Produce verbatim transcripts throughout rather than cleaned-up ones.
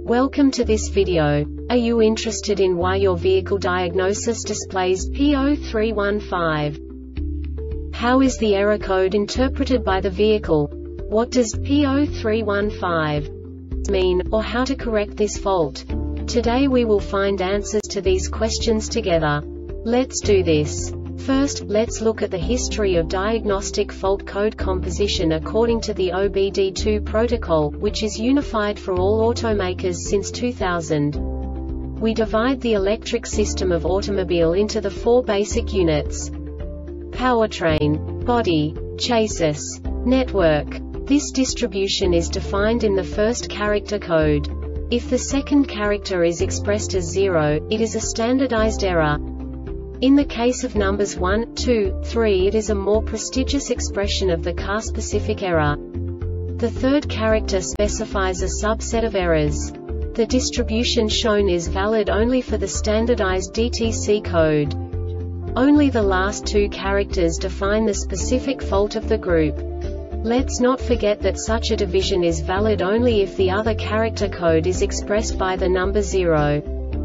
Welcome to this video. Are you interested in why your vehicle diagnosis displays P zero three one five? How is the error code interpreted by the vehicle? What does P zero three one five mean, or how to correct this fault? Today we will find answers to these questions together. Let's do this. First, let's look at the history of diagnostic fault code composition according to the O B D two protocol, which is unified for all automakers since two thousand. We divide the electric system of automobile into the four basic units: powertrain, body, chassis, network. This distribution is defined in the first character code. If the second character is expressed as zero, it is a standardized error. In the case of numbers one, two, three, it is a more prestigious expression of the car-specific error. The third character specifies a subset of errors. The distribution shown is valid only for the standardized D T C code. Only the last two characters define the specific fault of the group. Let's not forget that such a division is valid only if the other character code is expressed by the number zero.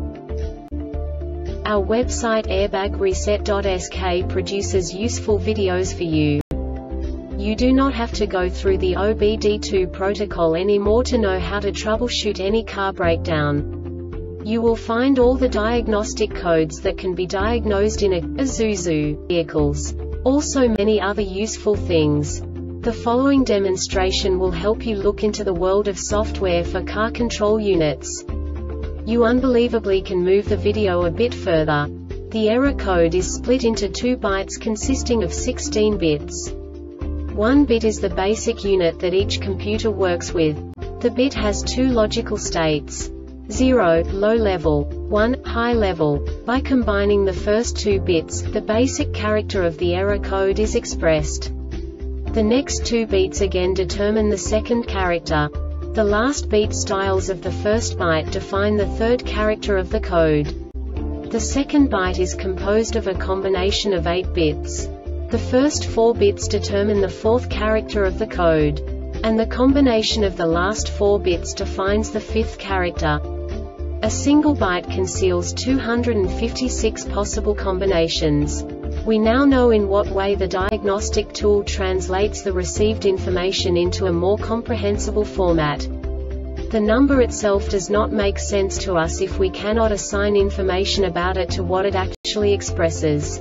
Our website airbag reset dot S K produces useful videos for you. You do not have to go through the O B D two protocol anymore to know how to troubleshoot any car breakdown. You will find all the diagnostic codes that can be diagnosed in a Isuzu vehicles. Also many other useful things. The following demonstration will help you look into the world of software for car control units. You unbelievably can move the video a bit further. The error code is split into two bytes consisting of sixteen bits. One bit is the basic unit that each computer works with. The bit has two logical states: zero, low level, one, high level. By combining the first two bits, the basic character of the error code is expressed. The next two bits again determine the second character. The last beat styles of the first byte define the third character of the code. The second byte is composed of a combination of eight bits. The first four bits determine the fourth character of the code. And the combination of the last four bits defines the fifth character. A single byte conceals two hundred fifty-six possible combinations. We now know in what way the diagnostic tool translates the received information into a more comprehensible format. The number itself does not make sense to us if we cannot assign information about it to what it actually expresses.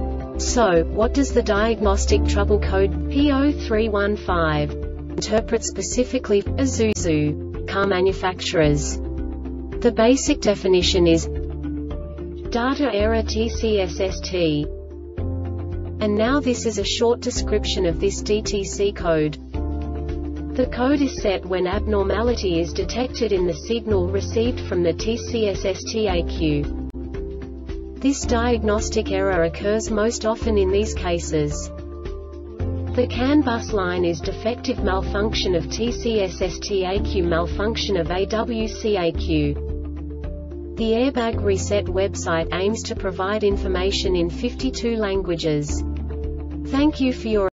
So, what does the diagnostic trouble code P zero three one five interpret specifically for Isuzu car manufacturers? The basic definition is data error T C S S T. And now this is a short description of this D T C code. The code is set when abnormality is detected in the signal received from the T C S S T A Q. This diagnostic error occurs most often in these cases. The CAN bus line is defective malfunction of T C S S T A Q, malfunction of A W C A Q. The Airbag Reset website aims to provide information in fifty-two languages. Thank you for your